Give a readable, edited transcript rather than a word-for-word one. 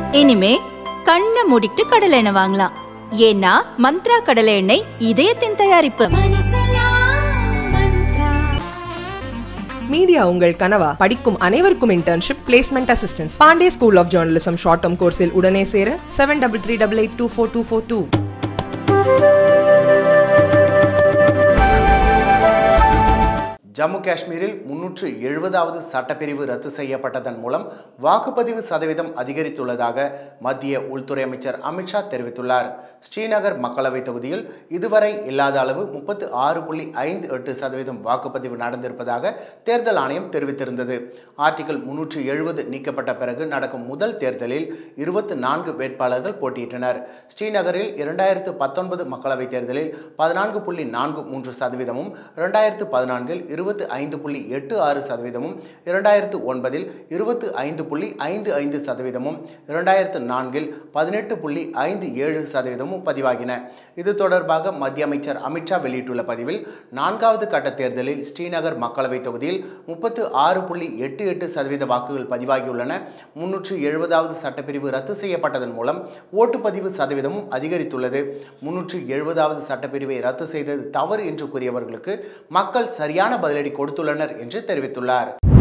இனிமே கண்ணை மூடிட்டு கடலை எண்ணெய் வாங்கலாம். ஏன்னா மந்த்ரா கடலை எண்ணெய் இதயத்தின் தயாரிப்பு. மீடியா உங்கள் கனவா? படிக்கும் அனைவருக்கும் internship, placement assistance. Pandey school of journalism short term கோர்ஸில் உடனே சேர 7338824242. ஜம்மு காஷ்மீரில் 370வது சட்டப்பிரிவு ரத்து செய்யப்பட்டதன் மூலம் வாக்குப்பதிவு சதவீதம் அதிகரித்துள்ளதாக மத்திய உள்துறை அமைச்சர் அமித்ஷா தெரிவித்துள்ளார். ஸ்ரீநகர் மக்களவைத் தொகுதியில் இதுவரை இல்லாத அளவு 36.58% வாக்குப்பதிவு நடந்திருப்பதாக தேர்தல் ஆணையம் தெரிவித்திருந்தது. ஆர்டிகிள் 370 நீக்கப்பட்ட பிறகு நடக்கும் முதல் தேர்தலில் 24 வேட்பாளர்கள் போட்டியிட்டனர். ஸ்ரீநகரில் 2019 மக்களவைத் தேர்தலில் 14.43%, 2014இல் 25.86%, 2009இல் 25.55%, 2004இல் 18.57% பதிவாகின. இது தொடர்பாக மத்திய அமைச்சர் அமித்ஷா வெளியிட்டுள்ள பதிவில், 4வது கட்ட தேர்தலில் ஸ்ரீநகர் மக்களவைத் தொகுதியில் 36.88% வாக்குகள் பதிவாகியுள்ளன. 370வது சட்டப்பிரிவு ரத்து செய்யப்பட்டதன் மூலம் ஓட்டுப்பதிவு சதவீதமும் அதிகரித்துள்ளது. 370வது சட்டப்பிரிவை ரத்து செய்தது தவறு என்று கூறியவர்களுக்கு மக்கள் சரியான பதிலடி கொடுத்துள்ளனர் என்று தெரிவித்துள்ளார்.